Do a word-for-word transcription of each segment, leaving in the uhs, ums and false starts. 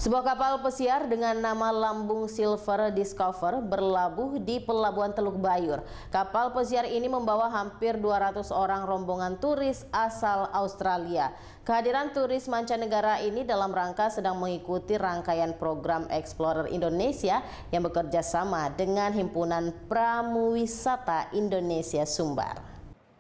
Sebuah kapal pesiar dengan nama Lambung Silver Discover berlabuh di Pelabuhan Teluk Bayur. Kapal pesiar ini membawa hampir dua ratus orang rombongan turis asal Australia. Kehadiran turis mancanegara ini dalam rangka sedang mengikuti rangkaian program Explorer Indonesia yang bekerja sama dengan Himpunan Pramuwisata Indonesia Sumbar.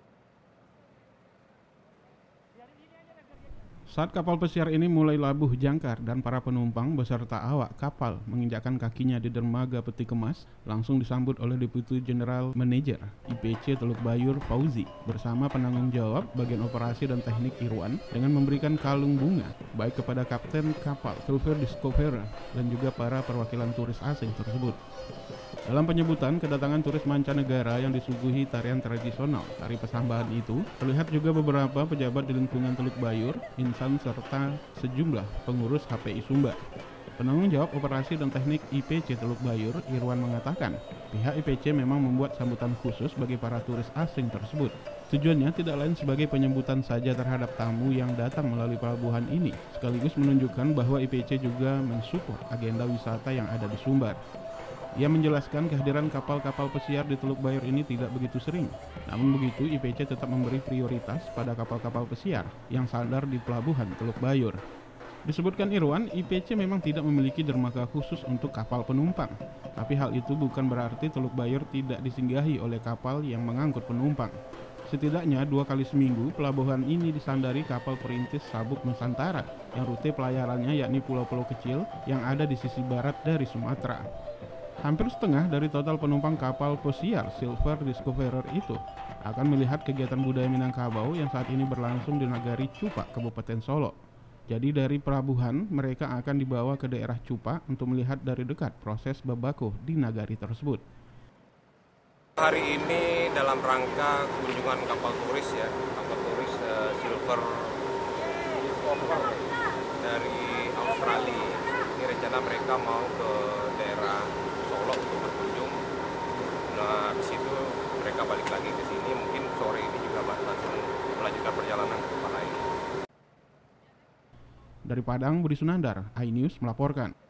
Saat kapal pesiar ini mulai labuh jangkar dan para penumpang beserta awak kapal menginjakkan kakinya di dermaga Peti Kemas, langsung disambut oleh Deputi General Manager I P C Teluk Bayur Fauzi bersama penanggung jawab bagian operasi dan teknik Irwan dengan memberikan kalung bunga baik kepada kapten kapal Silver Discover dan juga para perwakilan turis asing tersebut. Dalam penyebutan kedatangan turis mancanegara yang disuguhi tarian tradisional tari pesambahan itu, terlihat juga beberapa pejabat di lingkungan Teluk Bayur, insan serta sejumlah pengurus H P I Sumbar. Penanggung jawab operasi dan teknik I P C Teluk Bayur, Irwan, mengatakan pihak I P C memang membuat sambutan khusus bagi para turis asing tersebut. Tujuannya tidak lain sebagai penyambutan saja terhadap tamu yang datang melalui pelabuhan ini, sekaligus menunjukkan bahwa I P C juga mensupport agenda wisata yang ada di Sumbar. Ia menjelaskan kehadiran kapal-kapal pesiar di Teluk Bayur ini tidak begitu sering. Namun begitu, I P C tetap memberi prioritas pada kapal-kapal pesiar yang sandar di pelabuhan Teluk Bayur. Disebutkan Irwan, I P C memang tidak memiliki dermaga khusus untuk kapal penumpang. Tapi hal itu bukan berarti Teluk Bayur tidak disinggahi oleh kapal yang mengangkut penumpang. Setidaknya dua kali seminggu, pelabuhan ini disandari kapal perintis Sabuk Nusantara yang rute pelayarannya yakni pulau-pulau kecil yang ada di sisi barat dari Sumatera. Hampir setengah dari total penumpang kapal pesiar Silver Discoverer itu akan melihat kegiatan budaya Minangkabau yang saat ini berlangsung di Nagari Cupak, Kabupaten Solo. Jadi dari pelabuhan mereka akan dibawa ke daerah Cupak untuk melihat dari dekat proses babakoh di nagari tersebut. Hari ini dalam rangka kunjungan kapal turis ya, kapal turis uh, Silver Discover dari Australia. Ini rencana mereka mau ke daerah Solo untuk berkunjung. Nah, di situ mereka balik lagi ke sini. Mungkin sore ini juga langsung melanjutkan perjalanan ke tempat lain. Dari Padang, Budi Sunandar, iNews melaporkan.